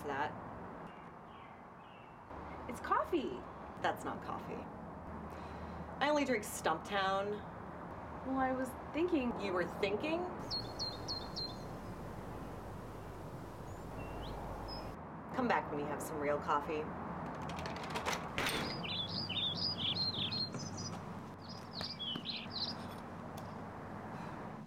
What's that? It's coffee. That's not coffee. I only drink Stumptown. Well, I was thinking... You were thinking? Come back when you have some real coffee.